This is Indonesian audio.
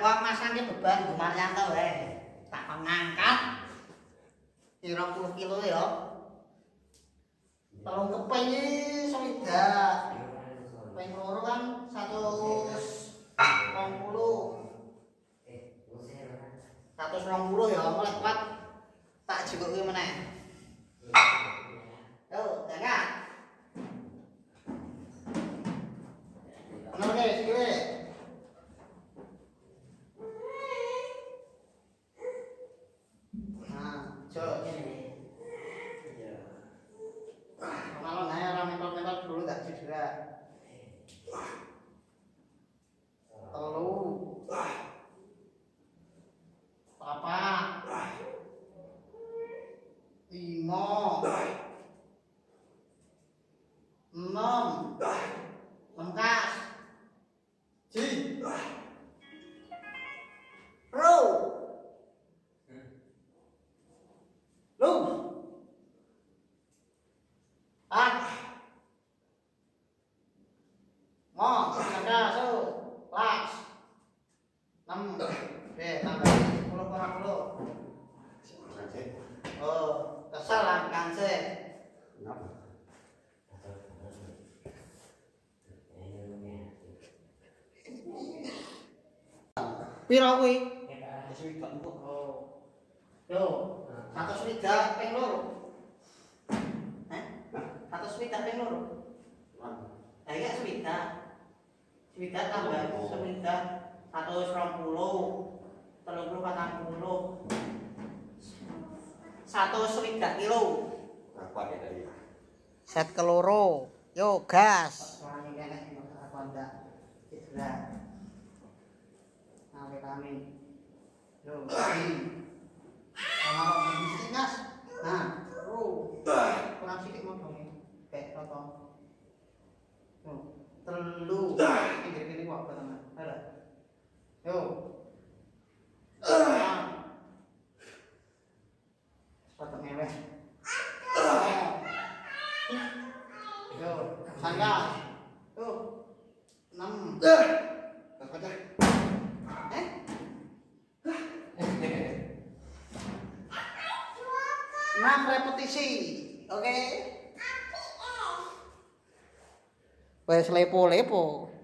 tukang masangke beban Bu Maryanto wae. Tak ngangkat 30 kilo ya. Telung keping iki swidak. Keping loro kan 120. 120 ya, mulai kuat. Tak jikoke meneh. Yo, jangan. Oke, sikile. Nah, cok ini. Iya. Kalau nanya orang mental dulu tak cedera. Telu. Papat. 5. 6. Lengkas. Ji. Ro. Lu. Mo, ada so. Las. 6. Oke, tambah 10 kurang 10. Oh, kesal kan sih. Piro kuwi? Swidak empuk. Oh. Yo, 100 swidak ping loro. Hah? 100 swidak ping loro. Lah iya swidak. Swidak tambah swidak 120. 30 40. 100 kilo. Berapa ya tadi? Set keloro. Yo gas. Wangi kene apa ndak? Cedera. Kami. Yo. Kalau mesti gas. Nah, kurang sedikit modongnya. Kayak potong. Telu. Pinggir-pinggir kok teman. Ada. Yo. Potong mewah. Yo, sangga. Tuh. 6. Baca. 6 repetisi. Oke. Wes lepo-lepo.